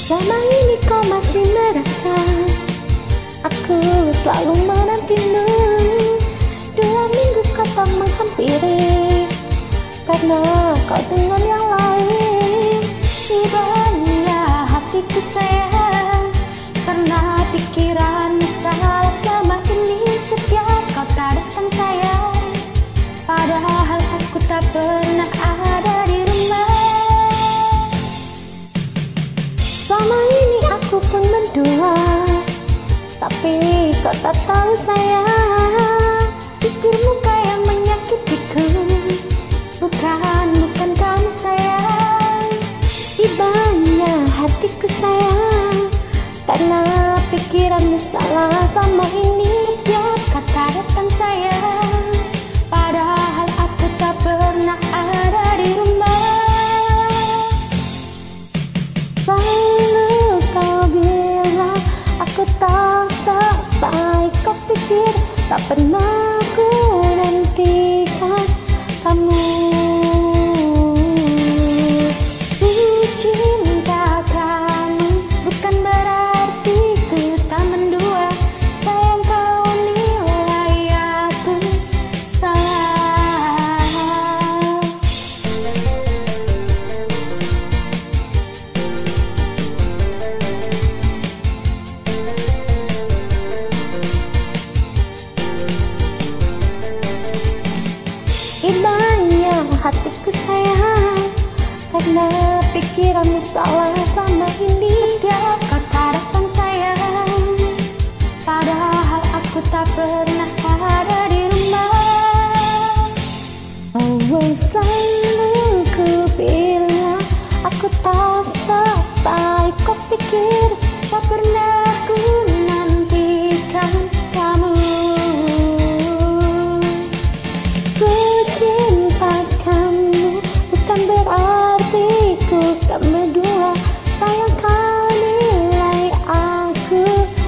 Selama ini kau masih merasa aku selalu menantimu. 2 minggu kau tak menghampiri karena kau dengan yang lain. Ibanya hatiku sayang karena pikiranmu salah selama ini. Setiap kau tak datang sayang, padahal aku tak pernah ada di rumah. Selama ini aku pun berdoa, tapi kau tak tahu sayang. Pikir muka yang menyakitiku, bukan kamu sayang. Ibanya hatiku sayang karena pikiranmu salah selama ini. Tiap kata datang sayang, padahal aku tak pernah ada di rumah. Selalu kau bilang aku tak baik, kau pikir tak pernah ku nantikan kamu. Ku cinta kamu bukan berarti ku tak mendua. Sayang kau nilai aku salah. Ibanya hatiku sayang karena pikiranmu salah selama ini. Tiap kata datang sayang, padahal aku tak pernah ada di rumah. Oh, selalu ku bilang aku tak baik, kau pikir tak pernah ku nantikan kamu. Bukan berarti ku tak berdua. Sayang kau nilai aku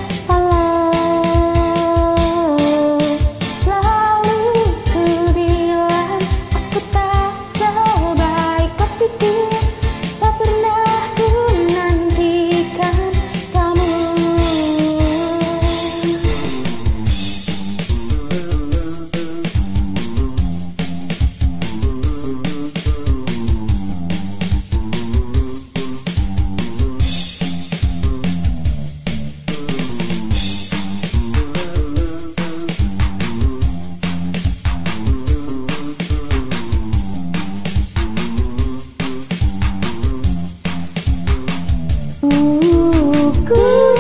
salah. Selalu ku bilang aku tak sebaik, kau pikir tak pernah ku nantikan kamu. Ku